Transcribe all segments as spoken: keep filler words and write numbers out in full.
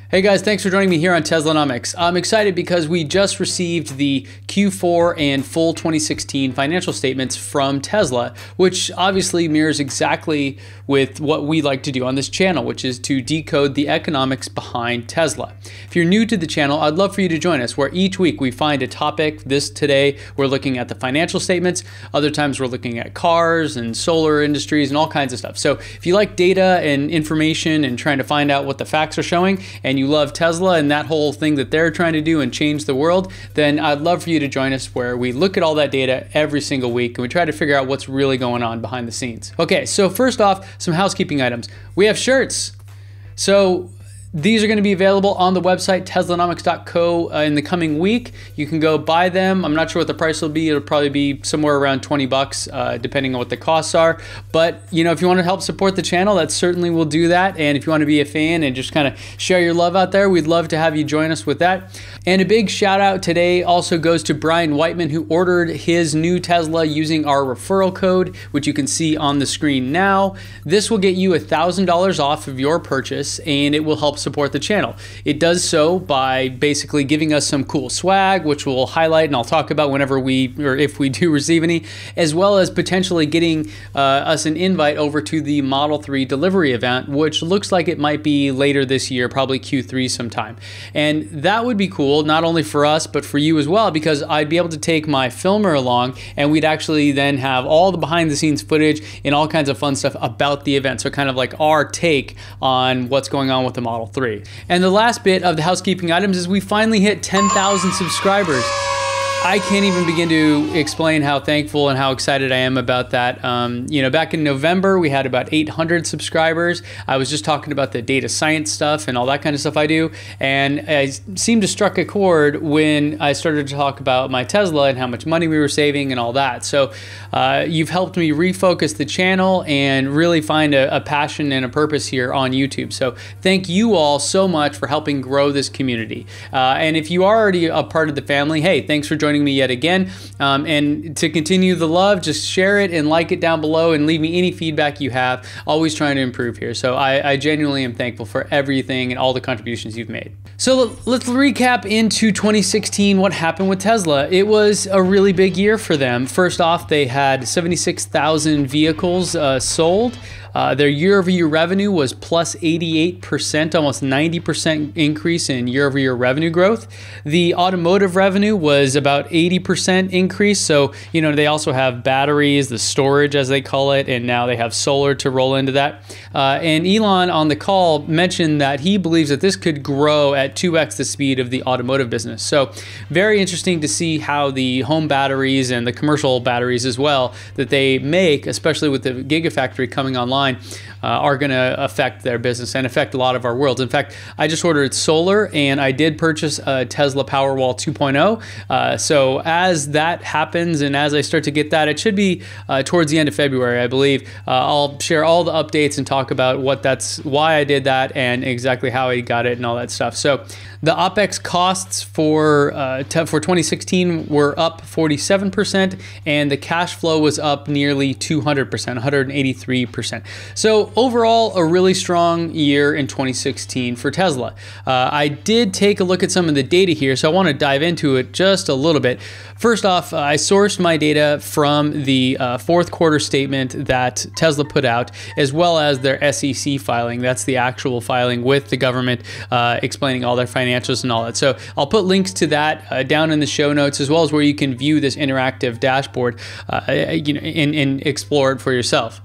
Hey guys, thanks for joining me here on Teslanomics. I'm excited because we just received the Q four and full twenty sixteen financial statements from Tesla, which obviously mirrors exactly with what we like to do on this channel, which is to decode the economics behind Tesla. If you're new to the channel, I'd love for you to join us, where each week we find a topic. This today, we're looking at the financial statements. Other times we're looking at cars and solar industries and all kinds of stuff. So if you like data and information and trying to find out what the facts are showing, and you love Tesla and that whole thing that they're trying to do and change the world, then I'd love for you to join us, where we look at all that data every single week and we try to figure out what's really going on behind the scenes. Okay, so first off, some housekeeping items. We have shirts. So these are going to be available on the website Teslanomics dot co uh, in the coming week. You can go buy them. I'm not sure what the price will be. It'll probably be somewhere around twenty bucks, uh, depending on what the costs are. But you know, if you want to help support the channel, that certainly will do that. And if you want to be a fan and just kind of share your love out there, we'd love to have you join us with that. And a big shout out today also goes to Brian Whiteman, who ordered his new Tesla using our referral code, which you can see on the screen now. This will get you one thousand dollars off of your purchase, and it will help support the channel. It does so by basically giving us some cool swag, which we'll highlight and I'll talk about whenever we, or if we do receive any, as well as potentially getting uh, us an invite over to the Model three delivery event, which looks like it might be later this year, probably Q three sometime. And that would be cool, not only for us, but for you as well, because I'd be able to take my filmer along and we'd actually then have all the behind the scenes footage and all kinds of fun stuff about the event. So kind of like our take on what's going on with the Model three. And the last bit of the housekeeping items is we finally hit ten thousand subscribers. I can't even begin to explain how thankful and how excited I am about that. Um, you know, back in November, we had about eight hundred subscribers. I was just talking about the data science stuff and all that kind of stuff I do. And I seemed to struck a chord when I started to talk about my Tesla and how much money we were saving and all that. So uh, you've helped me refocus the channel and really find a, a passion and a purpose here on YouTube. So thank you all so much for helping grow this community. Uh, and if you are already a part of the family, hey, thanks for joining me yet again. Um, and to continue the love, just share it and like it down below and leave me any feedback you have. Always trying to improve here. So I, I genuinely am thankful for everything and all the contributions you've made. So let's recap into twenty sixteen what happened with Tesla. It was a really big year for them. First off, they had seventy-six thousand vehicles uh, sold. Uh, their year-over-year revenue was plus eighty-eight percent, almost ninety percent increase in year-over-year revenue growth. The automotive revenue was about eighty percent increase. So, you know, they also have batteries, the storage as they call it, and now they have solar to roll into that. Uh, and Elon on the call mentioned that he believes that this could grow at two X the speed of the automotive business. So very interesting to see how the home batteries and the commercial batteries as well that they make, especially with the Gigafactory coming online, Uh, are going to affect their business and affect a lot of our worlds. In fact, I just ordered solar and I did purchase a Tesla Powerwall two point oh. Uh, so as that happens and as I start to get that, it should be uh, towards the end of February, I believe. Uh, I'll share all the updates and talk about what that's, why I did that and exactly how I got it and all that stuff. So the OpEx costs for uh, for twenty sixteen were up forty-seven percent, and the cash flow was up nearly two hundred percent, one hundred eighty-three percent. So overall, a really strong year in twenty sixteen for Tesla. Uh, I did take a look at some of the data here, so I want to dive into it just a little bit. First off, uh, I sourced my data from the uh, fourth quarter statement that Tesla put out, as well as their S E C filing. That's the actual filing with the government, uh, explaining all their financials and all that. So I'll put links to that uh, down in the show notes, as well as where you can view this interactive dashboard, uh, you know, and, and explore it for yourself.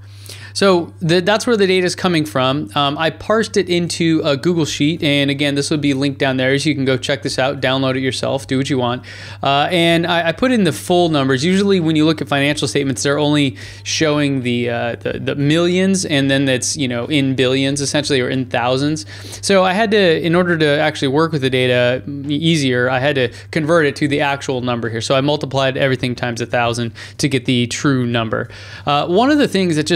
So the, that's where the data is coming from. Um, I parsed it into a Google Sheet, and again, this will be linked down there, so you can go check this out, download it yourself, do what you want. Uh, and I, I put in the full numbers. Usually when you look at financial statements, they're only showing the, uh, the, the millions, and then that's, you know, in billions essentially, or in thousands. So I had to, in order to actually work with the data easier, I had to convert it to the actual number here. So I multiplied everything times a thousand to get the true number. Uh, one of the things that just stood out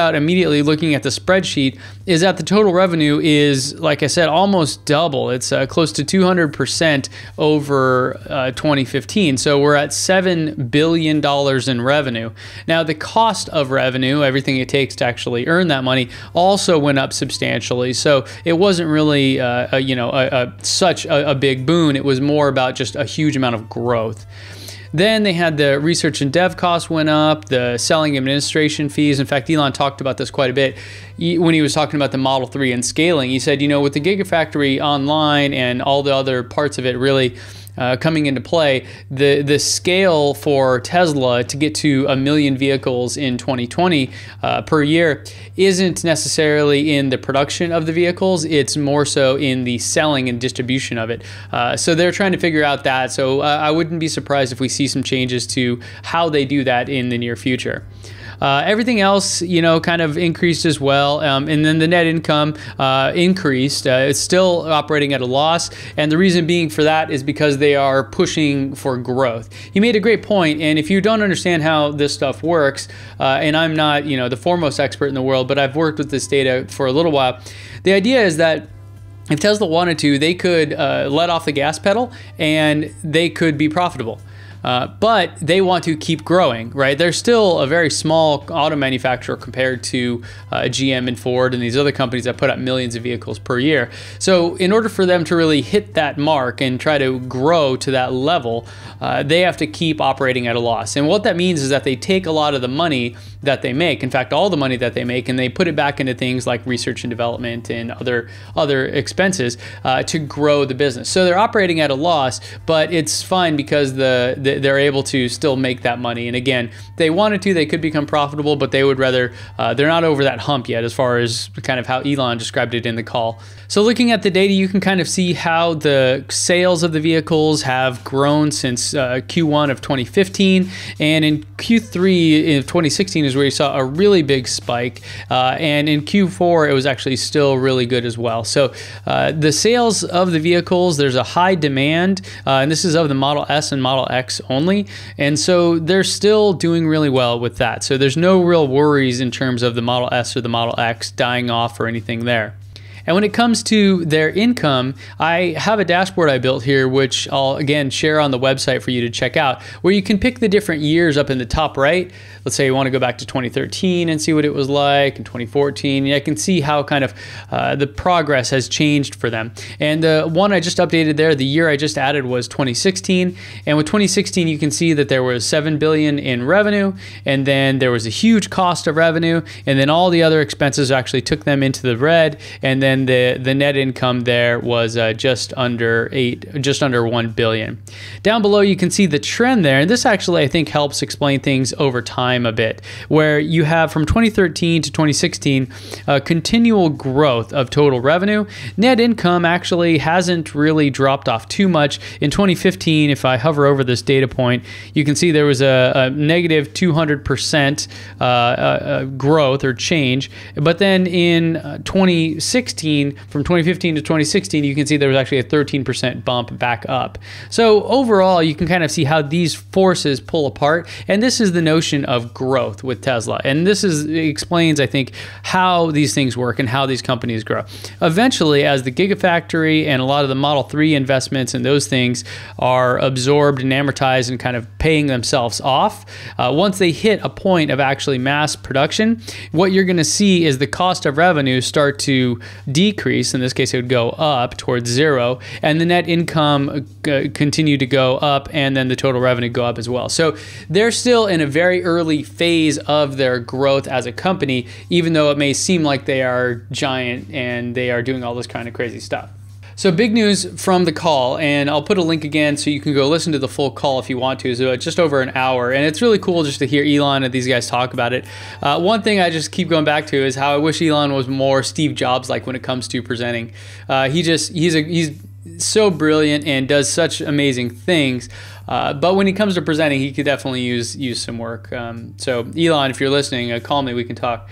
out immediately looking at the spreadsheet is that the total revenue is, like I said, almost double. It's uh, close to two hundred percent over uh, twenty fifteen. So we're at seven billion dollars in revenue. Now, the cost of revenue, everything it takes to actually earn that money, also went up substantially. So it wasn't really, uh, a, you know, a, a, such a, a big boon. It was more about just a huge amount of growth. Then they had the research and dev costs went up, the selling administration fees. In fact, Elon talked about this quite a bit when he was talking about the Model three and scaling. He said, you know, with the Gigafactory online and all the other parts of it really Uh, coming into play, the the scale for Tesla to get to a million vehicles in twenty twenty uh, per year isn't necessarily in the production of the vehicles. It's more so in the selling and distribution of it. Uh, so they're trying to figure out that. So uh, I wouldn't be surprised if we see some changes to how they do that in the near future. Uh, everything else, you know, kind of increased as well. Um, and then the net income uh, increased. Uh, it's still operating at a loss. And the reason being for that is because they are pushing for growth. He made a great point. And if you don't understand how this stuff works, uh, and I'm not, you know, the foremost expert in the world, but I've worked with this data for a little while. The idea is that if Tesla wanted to, they could uh, let off the gas pedal and they could be profitable. Uh, but they want to keep growing, right? They're still a very small auto manufacturer compared to uh, G M and Ford and these other companies that put out millions of vehicles per year. So in order for them to really hit that mark and try to grow to that level, uh, they have to keep operating at a loss. And what that means is that they take a lot of the money that they make, in fact, all the money that they make, and they put it back into things like research and development and other other expenses uh, to grow the business. So they're operating at a loss, but it's fine because the, the they're able to still make that money. And again, if they wanted to, they could become profitable, but they would rather, uh, they're not over that hump yet as far as kind of how Elon described it in the call. So looking at the data, you can kind of see how the sales of the vehicles have grown since uh, Q one of twenty fifteen, and in Q three of twenty sixteen is where you saw a really big spike, uh, and in Q four it was actually still really good as well. So uh, the sales of the vehicles, there's a high demand, uh, and this is of the Model S and Model X only, and so they're still doing really well with that. So there's no real worries in terms of the Model S or the Model X dying off or anything there. And when it comes to their income, I have a dashboard I built here, which I'll again share on the website for you to check out, where you can pick the different years up in the top right. Let's say you want to go back to twenty thirteen and see what it was like, and twenty fourteen. And I can see how kind of uh, the progress has changed for them. And the one I just updated there, the year I just added was twenty sixteen. And with twenty sixteen, you can see that there was seven billion dollars in revenue, and then there was a huge cost of revenue, and then all the other expenses actually took them into the red, and then the the net income there was uh, just under eight, just under one billion. Down below, you can see the trend there, and this actually I think helps explain things over time a bit, where you have from twenty thirteen to twenty sixteen uh, continual growth of total revenue. Net income actually hasn't really dropped off too much. In twenty fifteen, if I hover over this data point, you can see there was a, a negative two hundred percent uh, uh, growth or change, but then in uh, twenty sixteen, from twenty fifteen to twenty sixteen, you can see there was actually a thirteen percent bump back up. So overall, you can kind of see how these forces pull apart, and this is the notion of growth with Tesla. And this is explains, I think, how these things work and how these companies grow. Eventually, as the Gigafactory and a lot of the Model three investments and those things are absorbed and amortized and kind of paying themselves off, uh, once they hit a point of actually mass production, what you're going to see is the cost of revenue start to decrease. In this case, it would go up towards zero, and the net income uh, continue to go up, and then the total revenue go up as well. So they're still in a very early phase of their growth as a company, even though it may seem like they are giant and they are doing all this kind of crazy stuff. So big news from the call, and I'll put a link again so you can go listen to the full call if you want to. So it's just over an hour, and it's really cool just to hear Elon and these guys talk about it. Uh, one thing I just keep going back to is how I wish Elon was more Steve Jobs-like when it comes to presenting. Uh, he just he's a he's so brilliant and does such amazing things. Uh, but when he comes to presenting, he could definitely use use some work. Um, so Elon, if you're listening, uh, call me. We can talk.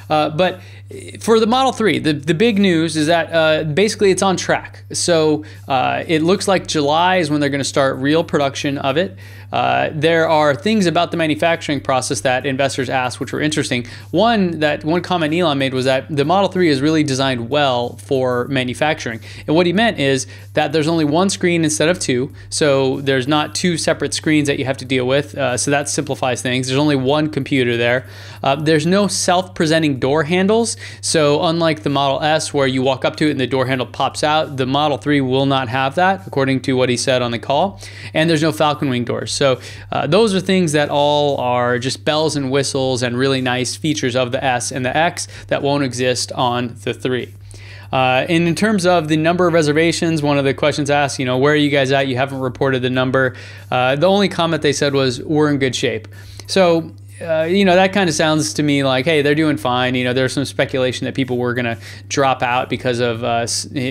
Uh, but for the Model three, the, the big news is that uh, basically it's on track. So uh, it looks like July is when they're going to start real production of it. Uh, there are things about the manufacturing process that investors asked, which were interesting. One that one comment Elon made was that the Model three is really designed well for manufacturing. And what he meant is that there's only one screen instead of two. So there's not two separate screens that you have to deal with. Uh, so that simplifies things. There's only one computer there. Uh, there's no self-presenting door handles. So unlike the Model S where you walk up to it and the door handle pops out, the Model three will not have that, according to what he said on the call. And there's no Falcon Wing doors. So uh, those are things that all are just bells and whistles and really nice features of the S and the X that won't exist on the three. Uh, and in terms of the number of reservations, one of the questions asked, you know, where are you guys at? You haven't reported the number. Uh, the only comment they said was, we're in good shape. So, Uh, you know, that kind of sounds to me like, hey, they're doing fine. You know, there's some speculation that people were going to drop out because of uh,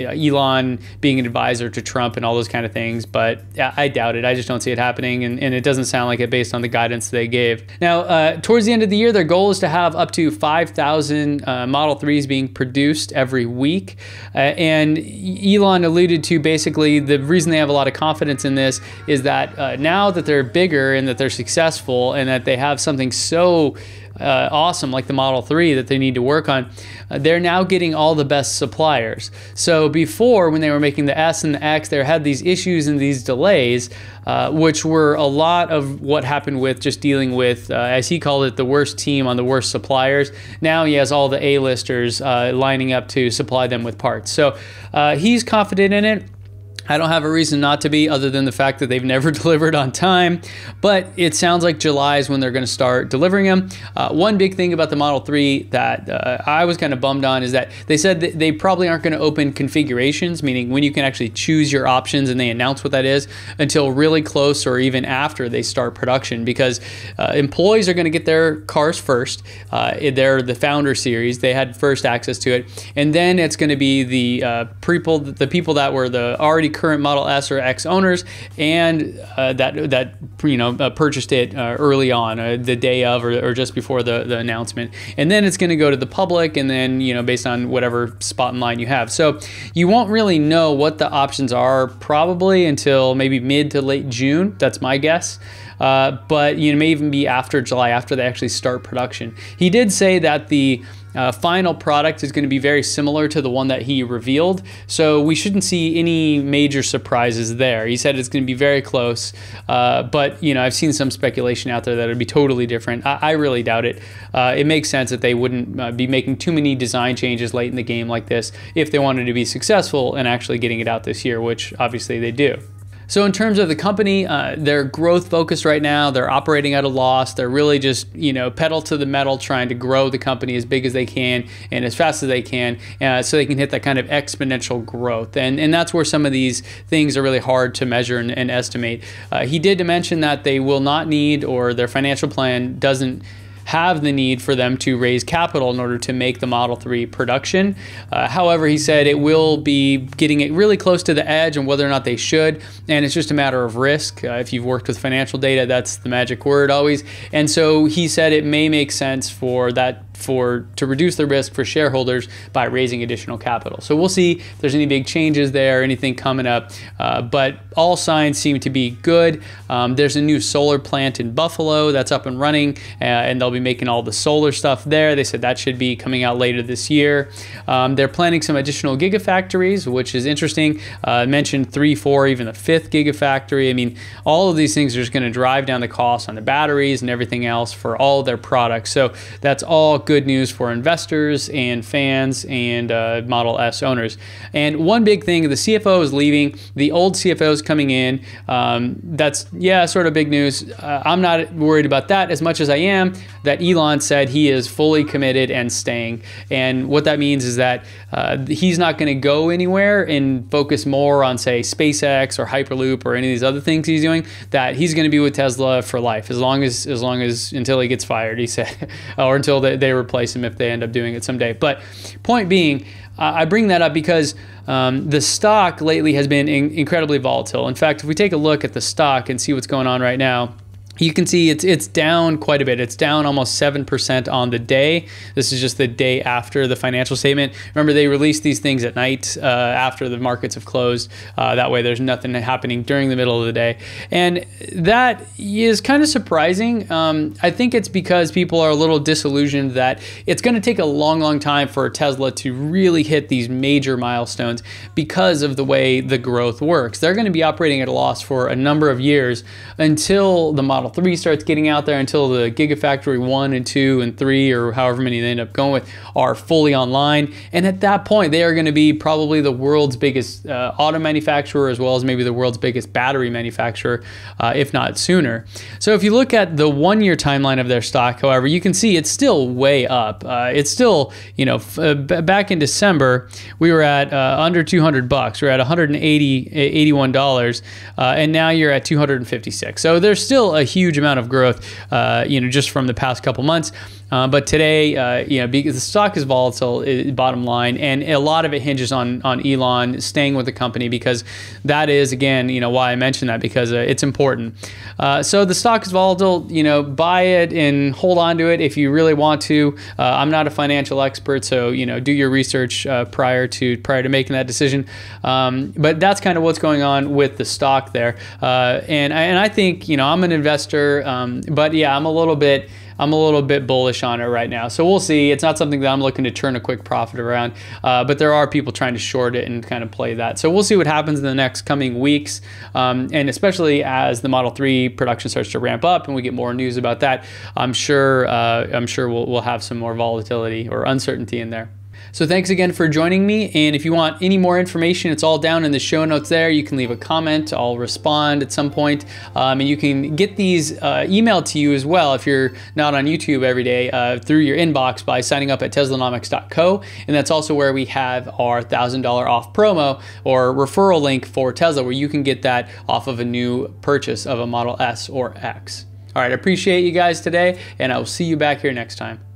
Elon being an advisor to Trump and all those kind of things. But I doubt it. I just don't see it happening. And, and it doesn't sound like it based on the guidance they gave. Now, uh, towards the end of the year, their goal is to have up to five thousand uh, Model threes being produced every week. Uh, and Elon alluded to basically the reason they have a lot of confidence in this is that uh, now that they're bigger and that they're successful and that they have something so uh, awesome like the Model three that they need to work on, uh, they're now getting all the best suppliers. So before, when they were making the S and the X, they had these issues and these delays, uh, which were a lot of what happened with just dealing with, uh, as he called it, the worst team on the worst suppliers. Now he has all the A-listers uh, lining up to supply them with parts. So uh, he's confident in it. I don't have a reason not to be, other than the fact that they've never delivered on time, but it sounds like July is when they're going to start delivering them. Uh, one big thing about the Model three that uh, I was kind of bummed on is that they said that they probably aren't going to open configurations, meaning when you can actually choose your options, and they announce what that is, until really close or even after they start production, because uh, employees are going to get their cars first. Uh, they're the Founder Series. They had first access to it. And then it's going to be the uh, people, the people that were the already current Model S or X owners, and uh, that that you know uh, purchased it uh, early on, uh, the day of or, or just before the, the announcement. And then it's going to go to the public, and then you know based on whatever spot in line you have. So you won't really know what the options are probably until maybe mid to late June. That's my guess. Uh, but you know, may even be after July, after they actually start production. He did say that the Uh, final product is going to be very similar to the one that he revealed, so we shouldn't see any major surprises there. He said it's going to be very close, uh, but you know I've seen some speculation out there that it would be totally different. I, I really doubt it. Uh, it makes sense that they wouldn't uh, be making too many design changes late in the game like this if they wanted to be successful and actually getting it out this year, which obviously they do. So in terms of the company, uh, they're growth focused right now. They're operating at a loss. They're really just, you know, pedal to the metal, trying to grow the company as big as they can and as fast as they can, uh, so they can hit that kind of exponential growth. And and that's where some of these things are really hard to measure and, and estimate. Uh, he did mention that they will not need, or their financial plan doesn't have the need for them to raise capital in order to make the Model three production. Uh, however, he said it will be getting it really close to the edge on whether or not they should, and it's just a matter of risk. Uh, if you've worked with financial data, that's the magic word always. And so he said it may make sense for that for to reduce the risk for shareholders by raising additional capital. So we'll see if there's any big changes there, anything coming up, uh, but all signs seem to be good. Um, there's a new solar plant in Buffalo that's up and running, uh, and they'll be making all the solar stuff there. They said that should be coming out later this year. Um, they're planning some additional gigafactories, which is interesting. Uh, I mentioned three, four, even a fifth gigafactory. I mean, all of these things are just going to drive down the cost on the batteries and everything else for all of their products. So that's all good news for investors and fans and uh, Model S owners. And one big thing, the C F O is leaving. The old C F O is coming in. Um, that's, yeah, sort of big news. Uh, I'm not worried about that as much as I am that Elon said he is fully committed and staying. And what that means is that uh, he's not going to go anywhere and focus more on, say, SpaceX or Hyperloop or any of these other things he's doing, that he's going to be with Tesla for life, as long as, as long as, until he gets fired, he said, or until they, they replace him if they end up doing it someday. But point being, uh, I bring that up because um, the stock lately has been in incredibly volatile. In fact, if we take a look at the stock and see what's going on right now, you can see it's it's down quite a bit. It's down almost seven percent on the day. This is just the day after the financial statement. Remember, they release these things at night uh, after the markets have closed. Uh, that way there's nothing happening during the middle of the day. And that is kind of surprising. Um, I think it's because people are a little disillusioned that it's going to take a long, long time for Tesla to really hit these major milestones because of the way the growth works. They're going to be operating at a loss for a number of years until the Model three starts getting out there, until the Gigafactory one and two and three, or however many they end up going with, are fully online. And at that point, they are going to be probably the world's biggest uh, auto manufacturer, as well as maybe the world's biggest battery manufacturer, uh, if not sooner. So if you look at the one-year timeline of their stock, however, you can see it's still way up. Uh, it's still, you know, f uh, back in December, we were at uh, under two hundred bucks. We're at one hundred eighty, eighty-one dollars, uh, and now you're at two hundred fifty-six. So there's still a huge amount of growth, uh, you know, just from the past couple months. Uh, but today, uh, you know, because the stock is volatile, it, bottom line, and a lot of it hinges on on Elon staying with the company, because that is, again, you know, why I mentioned that, because uh, it's important. Uh, so the stock is volatile. You know, buy it and hold on to it if you really want to. Uh, I'm not a financial expert, so you know, do your research uh, prior to prior to making that decision. Um, but that's kind of what's going on with the stock there. Uh, and and I think, you know, I'm an investor, um, but yeah, I'm a little bit. I'm a little bit bullish on it right now. So we'll see. It's not something that I'm looking to turn a quick profit around, uh, but there are people trying to short it and kind of play that. So we'll see what happens in the next coming weeks. Um, and especially as the Model three production starts to ramp up and we get more news about that, I'm sure, uh, I'm sure we'll, we'll have some more volatility or uncertainty in there. So thanks again for joining me, and if you want any more information, it's all down in the show notes there. You can leave a comment, I'll respond at some point, um, and you can get these uh, emailed to you as well if you're not on YouTube every day, uh, through your inbox by signing up at Teslanomics dot co, and that's also where we have our one thousand dollar off promo or referral link for Tesla, where you can get that off of a new purchase of a Model S or X. All right, I appreciate you guys today, and I will see you back here next time.